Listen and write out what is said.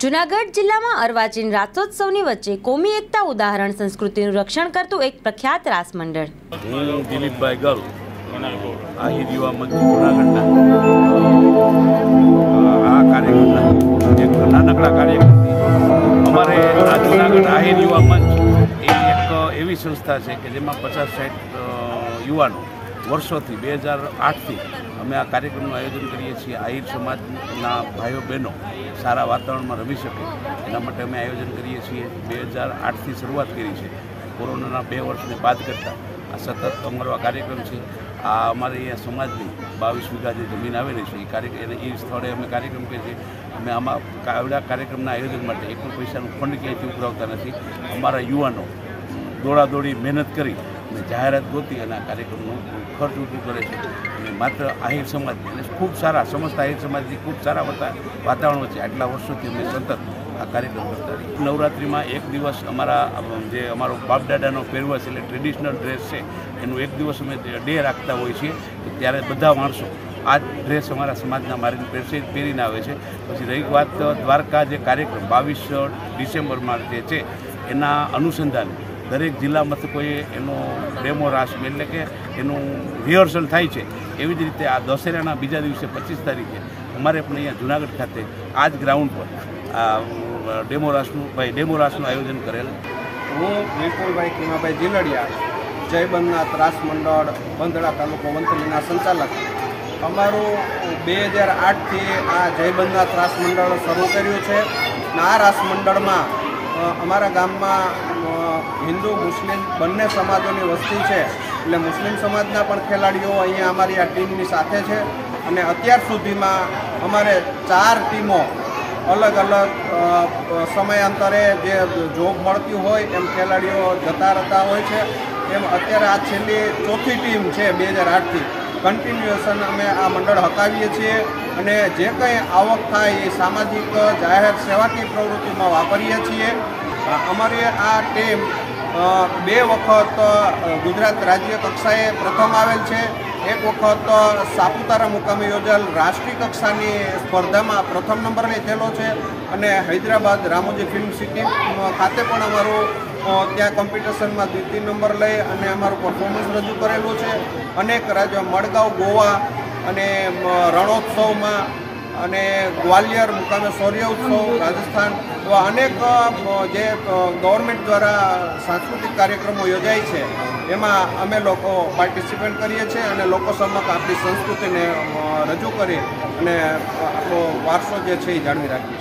જૂનાગઢ જિલ્લામાં અર્વાચીન રાસોત્સવની વચ્ચે કોમી એકતા ઉદાહરણ સંસ્કૃતિનું રક્ષણ કરતું એક પ્રખ્યાત રાસ મંડળ. હું દિલીપભાઈ ગલ આહિર યુવા મંચ જૂનાગઢના આ કાર્યક્રમના એક નાનકડા કાર્યક્રમથી અમારે આ જૂનાગઢ આહિર યુવા મંચ એ એક એવી સંસ્થા છે કે જેમાં 50-60 યુવાનો વર્ષોથી 2008થી અમે આ કાર્યક્રમનું આયોજન કરીએ છીએ. આહિર સમાજના ભાઈઓ બહેનો સારા વાતાવરણમાં રમી શકે એના માટે અમે આયોજન કરીએ છીએ. 2008થી શરૂઆત કરી છે. કોરોનાના 2 વર્ષને બાદ કરતાં આ સતત અમારો આ કાર્યક્રમ છે. આ અમારે અહીંયા સમાજની 22 વીઘા જે જમીન આવેલી છે એ સ્થળે અમે કાર્યક્રમ કરીએ છીએ. અમે આમાં આવડા કાર્યક્રમના આયોજન માટે એક પણ પૈસાનું ફંડ ક્યાંયથી ઉઘરાવતા નથી. અમારા યુવાનો દોડાદોડી મહેનત કરી અને જાહેરાત ગોતી અને આ કાર્યક્રમનો ખર્ચ ઊભું કરે છે. અને માત્ર આહિર સમાજ અને ખૂબ સારા સમસ્ત આહિર સમાજની ખૂબ સારા વાતાવરણ વચ્ચે આટલા વર્ષોથી અમે સતત આ કાર્યક્રમ કરતા રહીએ. નવરાત્રિમાં એક દિવસ જે અમારો બાપદાદાનો પહેરવેશ એટલે ટ્રેડિશનલ ડ્રેસ છે એનું એક દિવસ અમે ડે રાખતા હોઈએ છીએ. ત્યારે બધા માણસો આ ડ્રેસ અમારા સમાજના મારીને પહેરીને આવે છે. પછી રહી વાત દ્વારકા જે કાર્યક્રમ 22 ડિસેમ્બરમાં જે છે એના અનુસંધાને દરેક જિલ્લા મથકોએ એનો ડેમો રાસ એટલે કે એનું રિહર્સલ થાય છે. એવી જ રીતે આ દશેરાના બીજા દિવસે 25 તારીખે અમારે પણ અહીંયા જૂનાગઢ ખાતે આ જ ગ્રાઉન્ડ પર આ ડેમો રાસનું આયોજન કરેલ. હું વિપુલભાઈ કિમાભાઈ જીલડિયા, જય બંધનાથ રાસ મંડળ બંધડા તાલુકો વંથલીના સંચાલક. અમારું 2008થી આ જય બંધનાથ રાસ મંડળ શરૂ કર્યું છે. આ રાસ મંડળમાં અમારા ગામમાં હિન્દુ મુસ્લિમ બંને સમાજોની વસ્તી છે. એટલે મુસ્લિમ સમાજના પણ ખેલાડીઓ અહીંયા અમારી આ ટીમની સાથે છે. અને અત્યાર સુધીમાં અમારે 4 ટીમો અલગ અલગ સમયાંતરે જે જોબ મળતી હોય એમ ખેલાડીઓ જતા રહેતા હોય છે. એમ અત્યારે આ છેલ્લી 4થી ટીમ છે 2008થી કન્ટિન્યુએશન અમે આ મંડળ હકાવીએ છીએ. અને જે કંઈ આવક થાય એ સામાજિક જાહેર સેવાકીય પ્રવૃત્તિમાં વાપરીએ છીએ. અમારી આ ટીમ 2 વખત ગુજરાત રાજ્ય કક્ષાએ પ્રથમ આવેલ છે. એક વખત સાપુતારા મુકામે યોજેલ રાષ્ટ્રીય કક્ષાની સ્પર્ધામાં પ્રથમ નંબર લીધેલો છે. અને હૈદરાબાદ રામોજી ફિલ્મ સિટી ખાતે પણ અમારું ત્યાં કોમ્પિટિશનમાં 2 નંબર લઈ અને અમારું પરફોર્મન્સ રજૂ કરેલું છે. અનેક રાજ્યો મડગાંવ, ગોવા અને રણોત્સવમાં અને ગ્વાલિયર મુકામે શૌર્ય ઉત્સવ, રાજસ્થાન એવા અનેક જે ગવર્મેન્ટ દ્વારા સાંસ્કૃતિક કાર્યક્રમો યોજાય છે એમાં અમે લોકો પાર્ટિસિપેટ કરીએ છીએ અને લોકો સમક્ષ આપણી સંસ્કૃતિને રજૂ કરી અને આપણો વારસો જે છે એ જાળવી રાખીએ છીએ.